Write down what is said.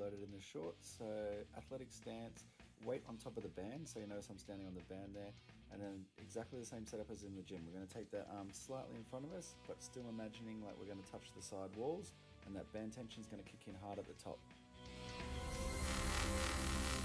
loaded in the shorts. So athletic stance, weight on top of the band. So you notice I'm standing on the band there. And then exactly the same setup as in the gym. We're gonna take that arm slightly in front of us, but still imagining like we're gonna touch the side walls, and that band tension is gonna kick in hard at the top.